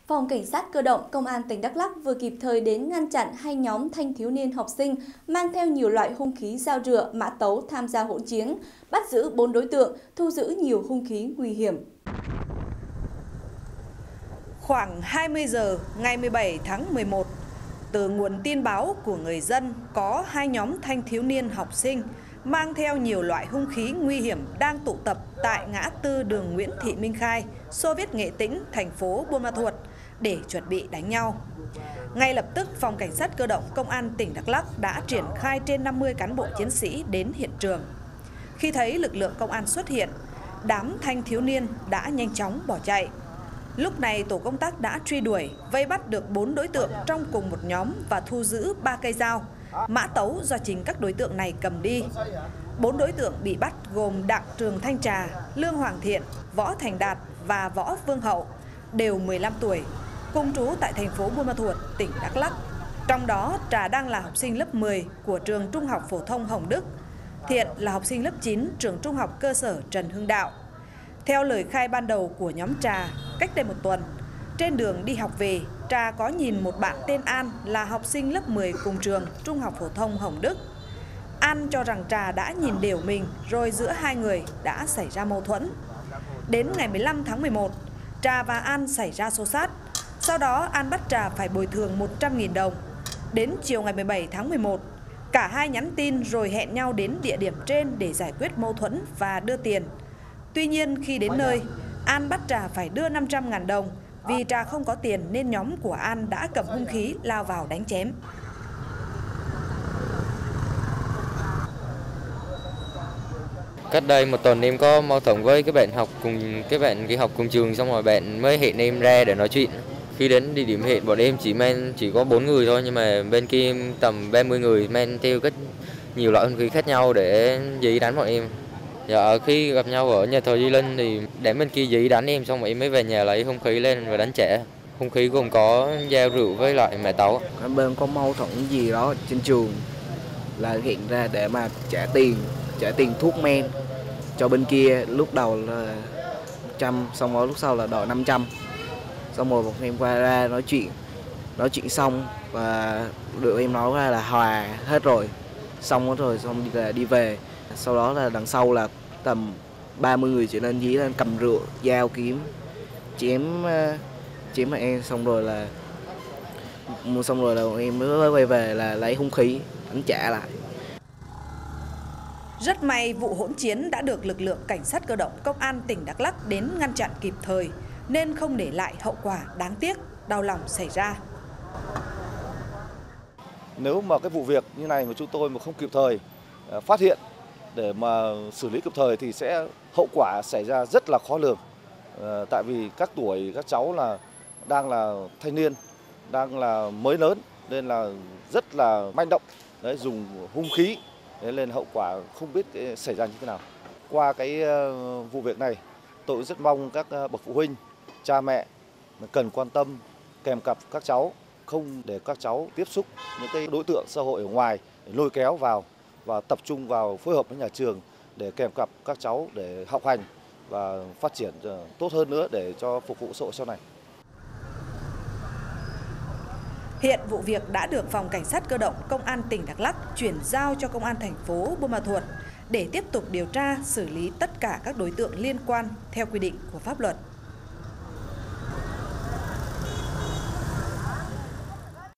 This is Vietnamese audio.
Phòng Cảnh sát Cơ động Công an tỉnh Đắk Lắk vừa kịp thời đến ngăn chặn hai nhóm thanh thiếu niên học sinh mang theo nhiều loại hung khí dao rựa, mã tấu tham gia hỗn chiến, bắt giữ 4 đối tượng, thu giữ nhiều hung khí nguy hiểm. Khoảng 20 giờ ngày 17 tháng 11, từ nguồn tin báo của người dân có hai nhóm thanh thiếu niên học sinh mang theo nhiều loại hung khí nguy hiểm đang tụ tập tại ngã tư đường Nguyễn Thị Minh Khai, Xô Viết Nghệ Tĩnh, thành phố Buôn Ma Thuột để chuẩn bị đánh nhau. Ngay lập tức, Phòng Cảnh sát Cơ động Công an tỉnh Đắk Lắk đã triển khai trên 50 cán bộ chiến sĩ đến hiện trường. Khi thấy lực lượng công an xuất hiện, đám thanh thiếu niên đã nhanh chóng bỏ chạy. Lúc này, tổ công tác đã truy đuổi, vây bắt được 4 đối tượng trong cùng một nhóm và thu giữ 3 cây dao, mã tấu do chính các đối tượng này cầm đi. 4 đối tượng bị bắt gồm Đặng Trường Thanh Trà, Lương Hoàng Thiện, Võ Thành Đạt và Võ Vương Hậu, đều 15 tuổi, cùng trú tại thành phố Buôn Ma Thuột, tỉnh Đắk Lắk. Trong đó, Trà đang là học sinh lớp 10 của trường Trung học phổ thông Hồng Đức, Thiện là học sinh lớp 9 trường Trung học cơ sở Trần Hưng Đạo. Theo lời khai ban đầu của nhóm Trà, cách đây một tuần, trên đường đi học về, Trà có nhìn một bạn tên An là học sinh lớp 10 cùng trường Trung học phổ thông Hồng Đức. An cho rằng Trà đã nhìn đều mình, rồi giữa hai người đã xảy ra mâu thuẫn. Đến ngày 15 tháng 11, Trà và An xảy ra xô xát. Sau đó, An bắt Trà phải bồi thường 100.000 đồng. Đến chiều ngày 17 tháng 11, cả hai nhắn tin rồi hẹn nhau đến địa điểm trên để giải quyết mâu thuẫn và đưa tiền. Tuy nhiên, khi đến nơi, An bắt Trà phải đưa 500.000 đồng. Vì Trà không có tiền nên nhóm của An đã cầm hung khí lao vào đánh chém. Cách đây một tuần em có mâu thuẫn với cái bạn học cùng trường, xong rồi bạn mới hẹn em ra để nói chuyện. Khi đến địa điểm hẹn, bọn em chỉ có 4 người thôi, nhưng mà bên kia tầm 30 người mang theo nhiều loại hung khí khác nhau để dí đánh bọn em. Dạ, khi gặp nhau ở nhà thờ Di Linh thì đám bên kia dí đánh em, xong rồi em mới về nhà lấy hung khí lên và đánh trả. Hung khí gồm có dao rượu với lại mã tấu. Hai bên có mâu thuẫn gì đó trên trường là hiện ra để mà trả tiền thuốc men cho bên kia. Lúc đầu là 100, xong rồi lúc sau là đòi 500. Xong rồi một em qua ra nói chuyện xong và được em nói ra là hòa hết rồi, xong đi về. Sau đó là đằng sau là tầm 30 người trở lên, dí lên cầm rượu, dao, kiếm chém mà em, xong rồi là em mới quay về là lấy hung khí đánh trả lại. Rất may vụ hỗn chiến đã được lực lượng Cảnh sát Cơ động Công an tỉnh Đắk Lắk đến ngăn chặn kịp thời, nên không để lại hậu quả đáng tiếc, đau lòng xảy ra. Nếu mà cái vụ việc như này mà chúng tôi mà không kịp thời phát hiện để mà xử lý kịp thời thì hậu quả xảy ra rất là khó lường. Tại vì các cháu đang là thanh niên, đang là mới lớn, nên là rất là manh động, dùng hung khí, nên hậu quả không biết xảy ra như thế nào. Qua cái vụ việc này, tôi rất mong các bậc phụ huynh, cha mẹ cần quan tâm kèm cặp các cháu, không để các cháu tiếp xúc những cái đối tượng xã hội ở ngoài để lôi kéo vào, và tập trung vào phối hợp với nhà trường để kèm cặp các cháu để học hành và phát triển tốt hơn nữa để cho phục vụ xã hội sau này. Hiện vụ việc đã được Phòng Cảnh sát Cơ động Công an tỉnh Đắk Lắk chuyển giao cho Công an thành phố Buôn Ma Thuột để tiếp tục điều tra, xử lý tất cả các đối tượng liên quan theo quy định của pháp luật.